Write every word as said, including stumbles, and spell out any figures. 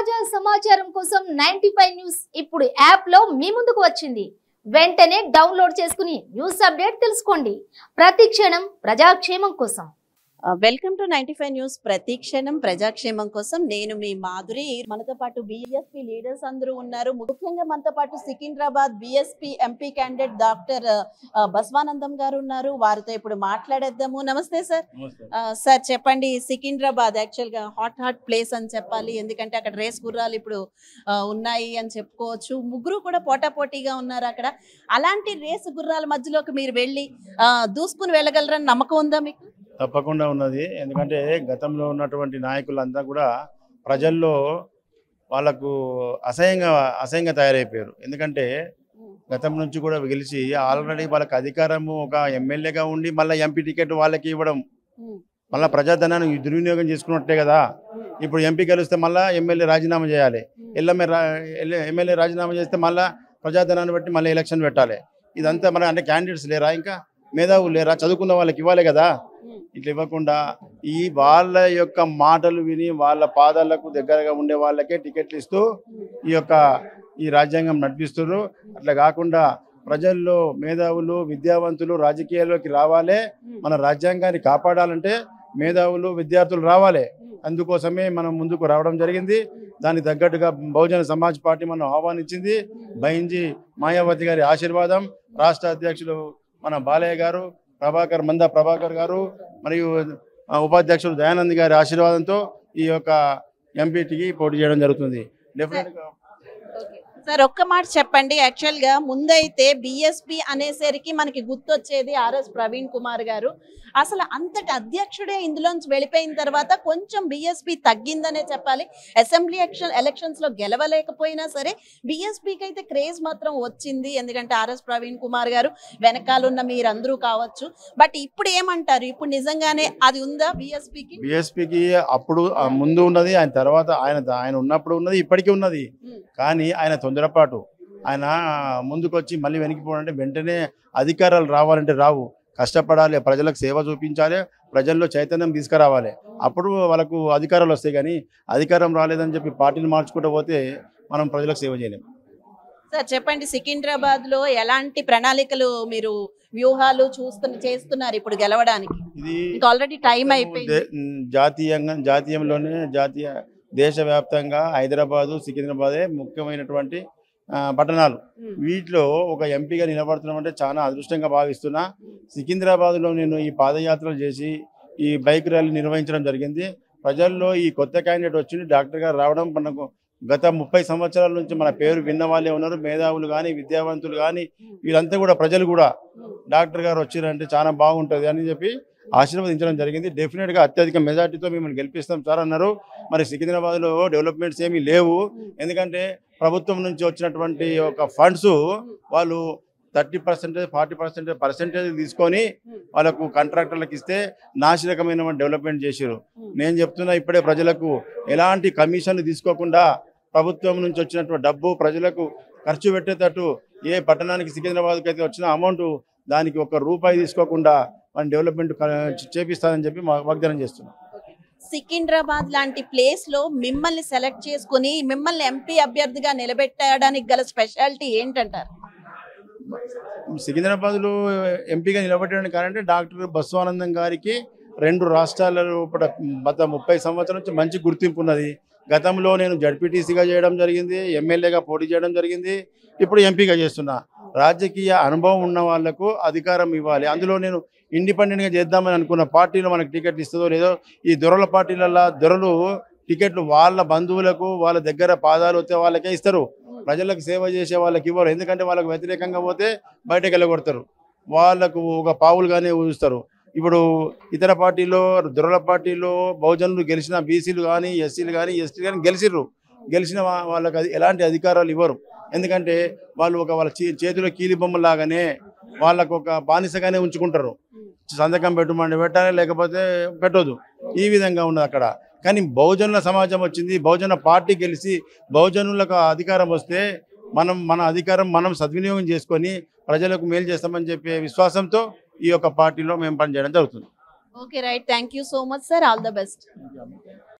తాజా సమాచారం కోసం నైన్టీ ఫైవ్ న్యూస్ ఇప్పుడు యాప్ లో మీ ముందుకు వచ్చింది. వెంటనే డౌన్లోడ్ చేసుకుని న్యూస్ అప్డేట్ తెలుసుకోండి. ప్రతి క్షణం ప్రజాక్షేమం కోసం. Welcome to ninety five news. ప్రతిక్షణం ప్రజాక్షేమం కోసం నేను మీ మాధురి. మనతో పాటు బీఎస్పీ లీడర్స్ అందరూ ఉన్నారు. ముఖ్యంగా మనతో పాటు Secunderabad BSP MP candidate doctor Basavanandam గారు ఉన్నారు. వారితో ఇప్పుడు మాట్లాడేద్దాము. నమస్తే సార్. సార్ చెప్పండి, సికింద్రాబాద్ యాక్చువల్ గా హాట్ హాట్ ప్లేస్ అని చెప్పాలి, ఎందుకంటే అక్కడ రేస్ గుర్రాలు ఇప్పుడు ఉన్నాయి అని చెప్పుకోవచ్చు. ముగ్గురు కూడా పోటాపోటీగా ఉన్నారు అక్కడ. అలాంటి రేసు గుర్రాల మధ్యలోకి మీరు వెళ్ళి దూసుకుని వెళ్ళగలరని నమ్మకం ఉందా మీకు? తప్పకుండా ఉన్నది. ఎందుకంటే గతంలో ఉన్నటువంటి నాయకులంతా కూడా ప్రజల్లో వాళ్ళకు అసహ్యంగా అసహ్యంగా తయారైపోయారు. ఎందుకంటే గతం నుంచి కూడా గెలిచి ఆల్రెడీ వాళ్ళకి అధికారము ఒక ఎమ్మెల్యేగా ఉండి మళ్ళీ ఎంపీ టికెట్ వాళ్ళకి ఇవ్వడం, మళ్ళీ ప్రజాధనాన్ని దుర్వినియోగం చేసుకున్నట్టే కదా. ఇప్పుడు ఎంపీ గెలిస్తే మళ్ళీ ఎమ్మెల్యే రాజీనామా చేయాలి, ఎల్ఎంఏ ఎమ్మెల్యే రాజీనామా చేస్తే మళ్ళీ ప్రజాధనాన్ని బట్టి మళ్ళీ ఎలక్షన్ పెట్టాలి. ఇదంతా మన అంటే క్యాండిడేట్స్ లేరా, ఇంకా మేధావులు లేరా, చదువుకున్న వాళ్ళకి ఇవ్వాలి కదా. ఇట్లా ఇవ్వకుండా ఈ వాళ్ళ యొక్క మాటలు విని వాళ్ళ పాదాలకు దగ్గరగా ఉండే వాళ్ళకే టికెట్లు ఇస్తూ ఈ యొక్క ఈ రాజ్యాంగం నడిపిస్తున్నారు. అట్లా కాకుండా ప్రజల్లో మేధావులు విద్యావంతులు రాజకీయాల్లోకి రావాలి. మన రాజ్యాంగాన్ని కాపాడాలంటే మేధావులు విద్యార్థులు రావాలి. అందుకోసమే మనం ముందుకు రావడం జరిగింది. దానికి తగ్గట్టుగా బహుజన సమాజ్ పార్టీ మనం ఆహ్వానించింది. బైంజీ మాయావతి గారి ఆశీర్వాదం, రాష్ట్ర అధ్యక్షులు మన బాలయ్య గారు, ప్రభాకర్ మందా ప్రభాకర్ గారు మరియు ఉపాధ్యక్షులు దయానంద్ గారి ఆశీర్వాదంతో ఈ యొక్క ఎంపీటీకి పోటీ చేయడం జరుగుతుంది. డెఫినెట్గా సార్ ఒక్క మాట చెప్పండి. యాక్చువల్ గా ముందైతే బిఎస్పీ అనేసరికి మనకి గుర్తొచ్చేది ఆర్ఎస్ ప్రవీణ్ కుమార్ గారు. అసలు అంతటి అధ్యక్షుడే ఇందులోంచి వెళ్ళిపోయిన తర్వాత కొంచెం బిఎస్పీ తగ్గిందనే చెప్పాలి. అసెంబ్లీ ఎలక్షన్స్ లో గెలవలేకపోయినా సరే బిఎస్పీకి అయితే క్రేజ్ మాత్రం వచ్చింది. ఎందుకంటే ఆర్ఎస్ ప్రవీణ్ కుమార్ గారు వెనకాలన్న మీరందరూ కావచ్చు. బట్ ఇప్పుడు ఏమంటారు, ఇప్పుడు నిజంగానే అది ఉందా బిఎస్పీకి? బిఎస్పీకి అప్పుడు ముందు ఉన్నది, ఆయన తర్వాత ఆయన ఆయన ఉన్నప్పుడు ఉన్నది, ఇప్పటికీ ఉన్నది. కానీ ఆయన తొందరపాటు, ఆయన ముందుకొచ్చి మళ్ళీ వెనక్కిపోవాలంటే వెంటనే అధికారాలు రావాలంటే రావు. కష్టపడాలి, ప్రజలకు సేవ చూపించాలి, ప్రజల్లో చైతన్యం తీసుకురావాలి. అప్పుడు వాళ్ళకు అధికారాలు వస్తాయి. కానీ అధికారం రాలేదని చెప్పి పార్టీని మార్చుకుంటూ పోతే మనం ప్రజలకు సేవ చేయలేము. సార్ చెప్పండి, సికింద్రాబాద్ లో ఎలాంటి ప్రణాళికలు మీరు వ్యూహాలు చూస్తున్న చేస్తున్నారు ఇప్పుడు గెలవడానికి? ఇది ఆల్రెడీ టైం అయిపోయింది. జాతీయంగా జాతీయంలోనే జాతీయ దేశవ్యాప్తంగా హైదరాబాదు సికింద్రాబాదే ముఖ్యమైనటువంటి పట్టణాలు. వీటిలో ఒక ఎంపీగా నిలబడుతున్నాం అంటే చాలా అదృష్టంగా భావిస్తున్నా. సికింద్రాబాద్లో నేను ఈ పాదయాత్రలు చేసి ఈ బైక్ ర్యాలీ నిర్వహించడం జరిగింది. ప్రజల్లో ఈ కొత్త క్యాండిడేట్ వచ్చింది డాక్టర్ గారు రావడం మనకు గత ముప్పై సంవత్సరాల నుంచి మన పేరు విన్న వాళ్ళే ఉన్నారు. మేధావులు కానీ విద్యావంతులు కానీ వీళ్ళంతా కూడా ప్రజలు కూడా డాక్టర్ గారు వచ్చిరంటే చాలా బాగుంటుంది అని చెప్పి ఆశీర్వదించడం జరిగింది. డెఫినెట్గా అత్యధిక మెజార్టీతో మిమ్మల్ని గెలిపిస్తాం సార్ అన్నారు. మరి సికింద్రాబాద్లో డెవలప్మెంట్స్ ఏమీ లేవు. ఎందుకంటే ప్రభుత్వం నుంచి వచ్చినటువంటి ఒక ఫండ్స్ వాళ్ళు thirty percentage forty percentage percentage తీసుకొని వాళ్ళకు కాంట్రాక్టర్లకు ఇస్తే నాశరకమైన డెవలప్మెంట్ చేశారు. నేను చెప్తున్నా, ఇప్పుడే ప్రజలకు ఎలాంటి కమిషన్లు తీసుకోకుండా ప్రభుత్వం నుంచి వచ్చినటువంటి డబ్బు ప్రజలకు ఖర్చు పెట్టేటట్టు ఏ పట్టణానికి సికింద్రాబాద్కి అయితే వచ్చిన అమౌంట్ దానికి ఒక రూపాయి తీసుకోకుండా మన డెవలప్మెంట్ చేపిస్తానని చెప్పి వాగ్దానం చేస్తున్నాం. సికింద్రాబాద్ లాంటి ప్లేస్ లో మిమ్మల్ని సెలెక్ట్ చేసుకుని మిమ్మల్ని ఎంపీ అభ్యర్థిగా నిలబెట్టడానికి గల స్పెషాలిటీ ఏంటంటారు? సికింద్రాబాద్లో ఎంపీగా నిలబెట్టడానికి కారణంటే డాక్టర్ బసవానందం గారికి రెండు రాష్ట్రాలలో గత ముప్పై సంవత్సరాల నుంచి మంచి గుర్తింపు ఉన్నది. గతంలో నేను జడ్పీటీసీగా చేయడం జరిగింది, ఎమ్మెల్యేగా పోటీ చేయడం జరిగింది, ఇప్పుడు ఎంపీగా చేస్తున్నా. రాజకీయ అనుభవం ఉన్న వాళ్లకు అధికారం ఇవ్వాలి. అందులో నేను ఇండిపెండెంట్గా చేద్దామని అనుకున్న పార్టీలో మనకు టికెట్ ఇస్తుందో లేదో. ఈ దొరల పార్టీలలో దొరలు టికెట్లు వాళ్ళ బంధువులకు వాళ్ళ దగ్గర పాదాలు వచ్చే వాళ్ళకే ఇస్తారు, ప్రజలకు సేవ చేసే వాళ్ళకి ఇవ్వరు. ఎందుకంటే వాళ్ళకు వ్యతిరేకంగా పోతే బయటకు వెళ్ళగొడతారు, వాళ్ళకు ఒక పావులుగానే ఊహిస్తారు. ఇప్పుడు ఇతర పార్టీలో దొరల పార్టీలో బహుజనులు గెలిచిన బీసీలు కానీ ఎస్సీలు కానీ ఎస్టీలు కానీ గెలిచిర్రు. గెలిచిన వాళ్ళకి అది ఎలాంటి అధికారాలు ఇవ్వరు. ఎందుకంటే వాళ్ళు ఒక వాళ్ళ చేతిలో కీలి బొమ్మలాగానే వాళ్ళకు ఒక బానిసగానే ఉంచుకుంటారు. సంతకం పెట్టమంటే పెట్టాలి, లేకపోతే పెట్టొద్దు, ఈ విధంగా ఉన్నది అక్కడ. కానీ బహుజనుల సమాజం వచ్చింది, బహుజన పార్టీ గెలిచి బహుజనులకు అధికారం వస్తే మనం మన అధికారం మనం సద్వినియోగం చేసుకొని ప్రజలకు మేలు చేస్తామని చెప్పే విశ్వాసంతో ఈ యొక్క పార్టీలో మేము పనిచేయడం జరుగుతుంది. Okay right, thank you so much sir, all the best.